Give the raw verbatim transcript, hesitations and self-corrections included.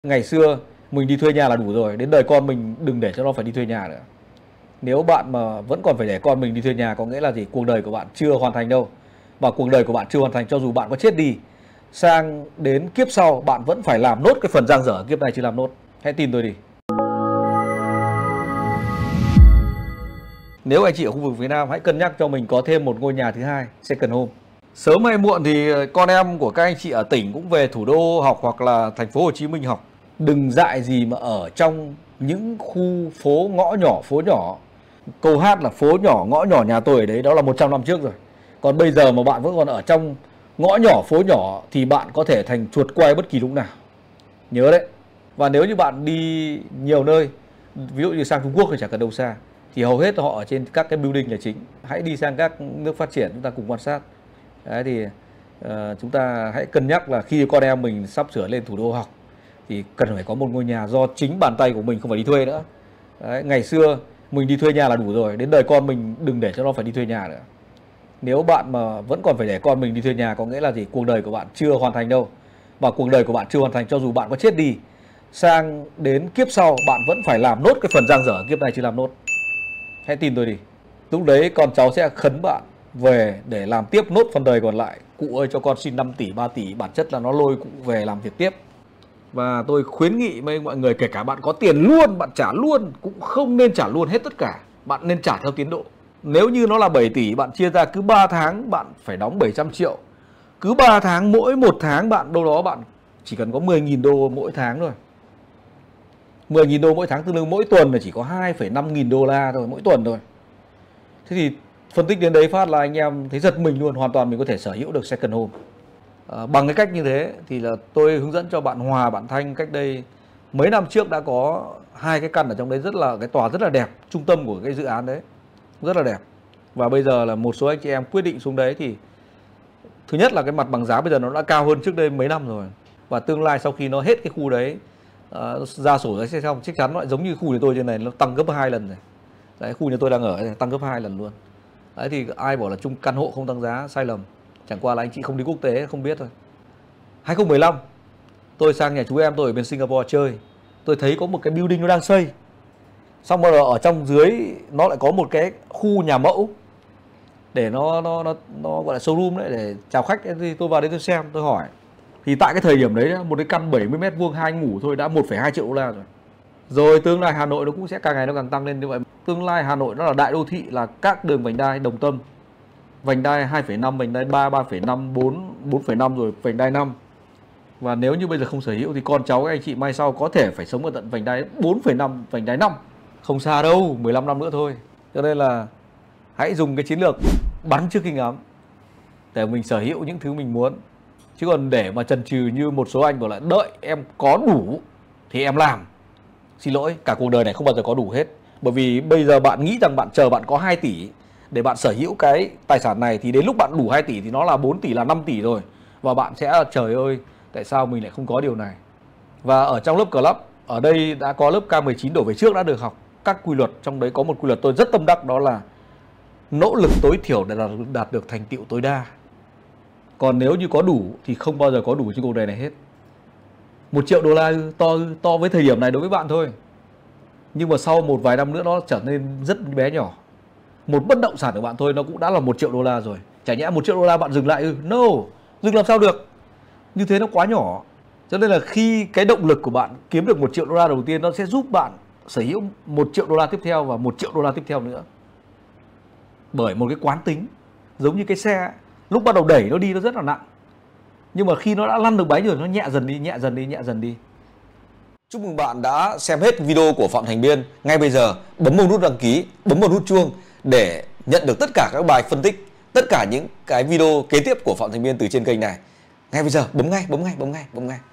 Ngày xưa mình đi thuê nhà là đủ rồi, đến đời con mình đừng để cho nó phải đi thuê nhà nữa. Nếu bạn mà vẫn còn phải để con mình đi thuê nhà có nghĩa là gì? Cuộc đời của bạn chưa hoàn thành đâu. Và cuộc đời của bạn chưa hoàn thành cho dù bạn có chết đi, sang đến kiếp sau bạn vẫn phải làm nốt cái phần dang dở kiếp này chưa làm nốt. Hãy tin tôi đi. Nếu anh chị ở khu vực phía Nam hãy cân nhắc cho mình có thêm một ngôi nhà thứ hai, second home. Sớm hay muộn thì con em của các anh chị ở tỉnh cũng về thủ đô học hoặc là thành phố Hồ Chí Minh học. Đừng dại gì mà ở trong những khu phố ngõ nhỏ, phố nhỏ. Câu hát là phố nhỏ, ngõ nhỏ nhà tôi ở đấy, đó là một trăm năm trước rồi. Còn bây giờ mà bạn vẫn còn ở trong ngõ nhỏ, phố nhỏ thì bạn có thể thành chuột quay bất kỳ lúc nào. Nhớ đấy. Và nếu như bạn đi nhiều nơi, ví dụ như sang Trung Quốc thì chẳng cần đâu xa, thì hầu hết họ ở trên các cái building là chính. Hãy đi sang các nước phát triển, chúng ta cùng quan sát. Đấy thì uh, chúng ta hãy cân nhắc là khi con em mình sắp sửa lên thủ đô học thì cần phải có một ngôi nhà do chính bàn tay của mình, không phải đi thuê nữa. Đấy, ngày xưa mình đi thuê nhà là đủ rồi, đến đời con mình đừng để cho nó phải đi thuê nhà nữa. Nếu bạn mà vẫn còn phải để con mình đi thuê nhà có nghĩa là gì? Cuộc đời của bạn chưa hoàn thành đâu. Và cuộc đời của bạn chưa hoàn thành cho dù bạn có chết đi, sang đến kiếp sau bạn vẫn phải làm nốt cái phần dang dở kiếp này chưa làm nốt. Hãy tin tôi đi. Lúc đấy con cháu sẽ khấn bạn về để làm tiếp nốt phần đời còn lại. Cụ ơi cho con xin năm tỷ, ba tỷ, bản chất là nó lôi cụ về làm việc tiếp. Và tôi khuyến nghị với mọi người, kể cả bạn có tiền luôn, bạn trả luôn, cũng không nên trả luôn hết tất cả. Bạn nên trả theo tiến độ. Nếu như nó là bảy tỷ, bạn chia ra cứ ba tháng bạn phải đóng bảy trăm triệu. Cứ ba tháng, mỗi một tháng bạn đâu đó bạn chỉ cần có mười nghìn đô mỗi tháng thôi. mười nghìn đô mỗi tháng tương đương mỗi tuần là chỉ có hai phẩy năm nghìn đô la thôi, mỗi tuần thôi. Thế thì phân tích đến đấy phát là anh em thấy giật mình luôn, hoàn toàn mình có thể sở hữu được second home. À, bằng cái cách như thế thì là tôi hướng dẫn cho bạn Hòa, bạn Thanh cách đây mấy năm trước đã có hai cái căn ở trong đấy, rất là cái tòa rất là đẹp, trung tâm của cái dự án đấy rất là đẹp. Và bây giờ là một số anh chị em quyết định xuống đấy thì thứ nhất là cái mặt bằng giá bây giờ nó đã cao hơn trước đây mấy năm rồi. Và tương lai sau khi nó hết cái khu đấy uh, ra sổ giấy xe xong chắc chắn nó lại giống như khu nhà tôi trên này, nó tăng gấp hai lần rồi. Đấy, khu nhà tôi đang ở này, tăng gấp hai lần luôn. Đấy thì ai bảo là chung căn hộ không tăng giá, sai lầm. Chẳng qua là anh chị không đi quốc tế không biết thôi. hai không một năm tôi sang nhà chú em tôi ở bên Singapore chơi, tôi thấy có một cái building nó đang xây, xong rồi ở trong dưới nó lại có một cái khu nhà mẫu để nó nó nó nó gọi là showroom đấy, để chào khách. Thì tôi vào đấy tôi xem, tôi hỏi thì tại cái thời điểm đấy một cái căn bảy mươi mét vuông hai ngủ thôi đã một phẩy hai triệu đô la rồi. Rồi tương lai Hà Nội nó cũng sẽ càng ngày nó càng tăng lên như vậy. Tương lai Hà Nội nó là đại đô thị, là các đường vành đai đồng tâm, vành đai hai phẩy năm, vành đai ba, ba phẩy năm, bốn, bốn phẩy năm, rồi vành đai năm. Và nếu như bây giờ không sở hữu thì con cháu các anh chị mai sau có thể phải sống ở tận vành đai bốn phẩy năm, vành đai năm. Không xa đâu, mười lăm năm nữa thôi. Cho nên là hãy dùng cái chiến lược bắn trước khi ngắm để mình sở hữu những thứ mình muốn. Chứ còn để mà chần chừ như một số anh bảo là đợi em có đủ thì em làm, xin lỗi, cả cuộc đời này không bao giờ có đủ hết. Bởi vì bây giờ bạn nghĩ rằng bạn chờ bạn có hai tỷ để bạn sở hữu cái tài sản này, thì đến lúc bạn đủ hai tỷ thì nó là bốn tỷ, là năm tỷ rồi. Và bạn sẽ trời ơi, tại sao mình lại không có điều này. Và ở trong lớp club, ở đây đã có lớp K mười chín đổ về trước đã được học các quy luật. Trong đấy có một quy luật tôi rất tâm đắc, đó là nỗ lực tối thiểu để đạt được thành tựu tối đa. Còn nếu như có đủ thì không bao giờ có đủ trên cuộc đời này hết. Một triệu đô la to to với thời điểm này đối với bạn thôi, nhưng mà sau một vài năm nữa nó trở nên rất bé nhỏ. Một bất động sản của bạn thôi nó cũng đã là một triệu đô la rồi. Chả nhẽ một triệu đô la bạn dừng lại ư? No, dừng làm sao được. Như thế nó quá nhỏ. Cho nên là khi cái động lực của bạn kiếm được một triệu đô la đầu tiên, nó sẽ giúp bạn sở hữu một triệu đô la tiếp theo và một triệu đô la tiếp theo nữa. Bởi một cái quán tính, giống như cái xe lúc bắt đầu đẩy nó đi nó rất là nặng, nhưng mà khi nó đã lăn được bánh rồi nó nhẹ dần đi, nhẹ dần đi, nhẹ dần đi. Chúc mừng bạn đã xem hết video của Phạm Thành Biên. Ngay bây giờ bấm vào nút đăng ký, bấm vào nút chuông để nhận được tất cả các bài phân tích, tất cả những cái video kế tiếp của Phạm Thành Biên từ trên kênh này. Ngay bây giờ bấm ngay, bấm ngay, bấm ngay, bấm ngay.